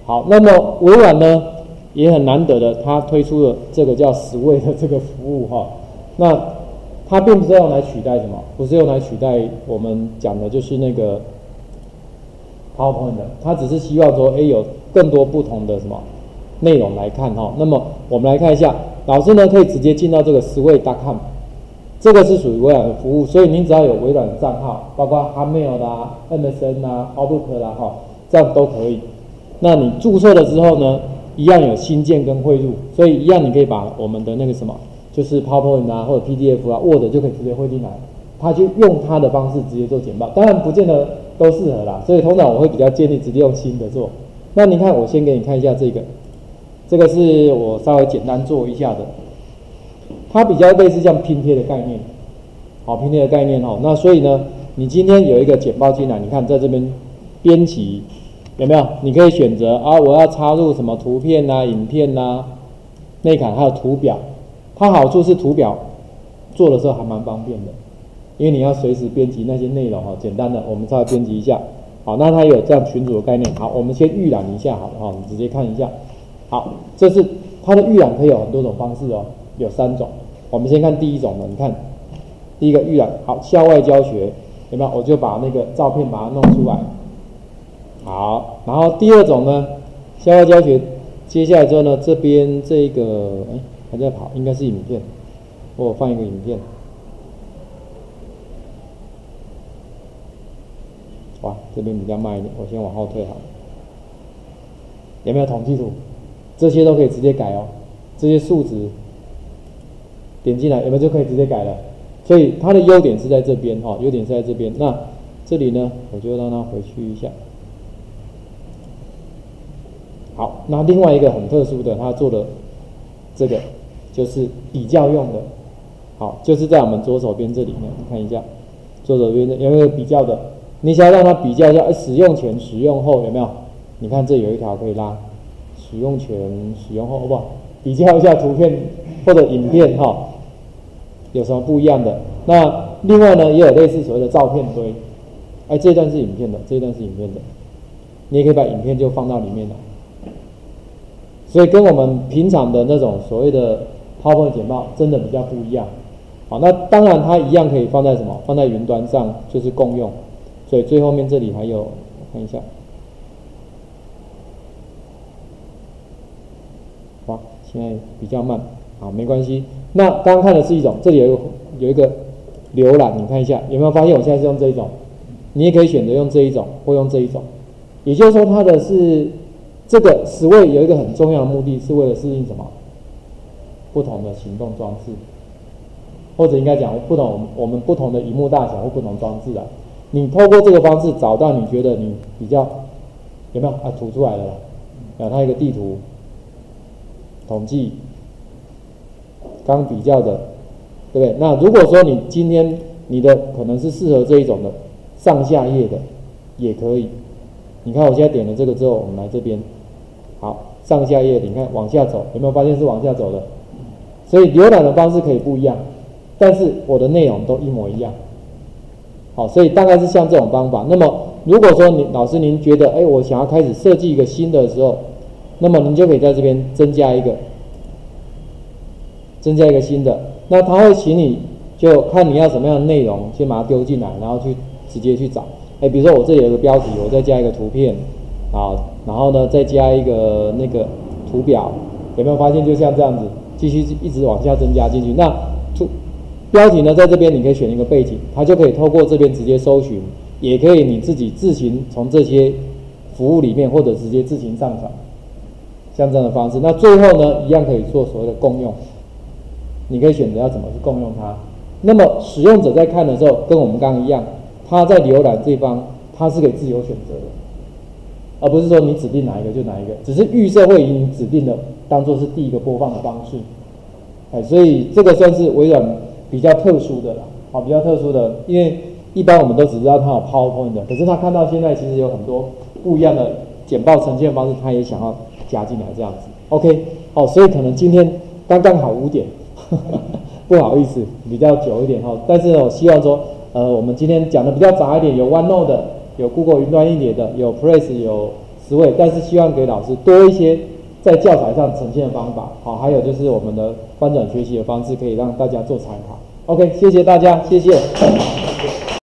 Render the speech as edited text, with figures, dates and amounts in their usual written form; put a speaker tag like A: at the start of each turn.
A: 好，那么微软呢也很难得的，它推出了这个叫Sway的这个服务哈。那它并不是用来取代什么，不是用来取代我们讲的就是那个 PowerPoint 的，它只是希望说，有更多不同的什么内容来看哈。那么我们来看一下，老师呢可以直接进到这个 Sway.com， 这个是属于微软的服务，所以您只要有微软的账号，包括 Hotmail 啦、MSN 啦、Outlook 啦哈，这样都可以。那你注册了之后呢，一样有新建跟汇入，所以一样你可以把我们的那个什么，就是 PowerPoint 啊或者 PDF 啊 Word 就可以直接汇进来，他就用他的方式直接做简报，当然不见得都适合啦，所以通常我会比较建议直接用新的做。那你看，我先给你看一下这个是我稍微简单做一下的，它比较类似像拼贴的概念，好，拼贴的概念哈。那所以呢，你今天有一个简报进来，你看在这边编辑有没有？你可以选择啊，我要插入什么图片啊、影片啊、内涵还有图表。它好处是图表做的时候还蛮方便的，因为你要随时编辑那些内容哈，简单的我们稍微编辑一下。好，那它有这样群组的概念。好，我们先预览一下好了哈，你直接看一下。好，这是它的预览可以有很多种方式哦，有3种。我们先看第一种的，你看第一个预览，好，校外教学有没有？我就把那个照片把它弄出来。好，然后第二种呢，校外教学，接下来之后呢，这边这个还在跑，应该是影片，我放一个影片。哇，这边比较慢一点，我先往后退好了。有没有统计图？这些都可以直接改哦，这些数值点进来有没有就可以直接改了？所以它的优点是在这边哈，优点是在这边。那这里呢，我就让它回去一下。好，那另外一个很特殊的，它做的这个就是比较用的。好，就是在我们左手边这里呢，你看一下，左手边有没有比较的？你想要让它比较一下，使用前、使用后有没有？你看这有一条可以拉，使用前、使用后，好不好？比较一下图片或者影片哈，有什么不一样的？那另外呢，也有类似所谓的照片堆，这一段是影片的，这一段是影片的，你也可以把影片就放到里面来。所以跟我们平常的那种所谓的 PowerPoint 简报真的比较不一样。好，那当然它一样可以放在什么？放在云端上，就是共用。所以最后面这里还有，我看一下，哇，现在比较慢，好，没关系。那刚刚看的是一种，这里有一个浏览，你看一下有没有发现我现在是用这一种？你也可以选择用这一种或用这一种。也就是说，它的是这个Sway有一个很重要的目的，是为了适应什么？不同的行动装置，或者应该讲我们不同的萤幕大小或不同装置啊。你透过这个方式找到你觉得你比较有没有图出来了啦？它有一个地图统计刚比较的，对不对？那如果说你今天你的可能是适合这一种的上下页的，也可以。你看我现在点了这个之后，我们来这边，好，上下页，你看往下走，有没有发现是往下走的？所以浏览的方式可以不一样，但是我的内容都一模一样。好，所以大概是像这种方法。那么如果说老师您觉得，我想要开始设计一个新的时候，那么您就可以在这边增加一个新的。那他会请你就看你要什么样的内容，先把它丢进来，然后直接去找。比如说我这里有个标题，我再加一个图片，好，然后呢再加一个那个图表，有没有发现就像这样子，继续一直往下增加进去。那标题呢，在这边你可以选一个背景，它就可以透过这边直接搜寻，也可以你自己自行从这些服务里面或者直接自行上传，像这样的方式。那最后呢，一样可以做所谓的共用，你可以选择要怎么去共用它。那么使用者在看的时候，跟我们刚刚一样，他在浏览这方，他是可以自由选择的，而不是说你指定哪一个就哪一个，只是预设会以你指定的当做是第一个播放的方式。所以这个算是微软比较特殊的啦，比较特殊的，因为一般我们都只知道它有 PowerPoint 的，可是他看到现在其实有很多不一样的简报呈现方式，他也想要加进来这样子。OK， 所以可能今天刚刚好5点，不好意思，比较久一点哈。但是呢，我希望说，我们今天讲的比较杂一点，有 OneNote 的，有 Google 云端硬碟的，有 Press， 有实惠，但是希望给老师多一些在教材上呈现的方法，好，还有就是我们的翻转学习的方式，可以让大家做参考。OK， 谢谢大家，谢谢。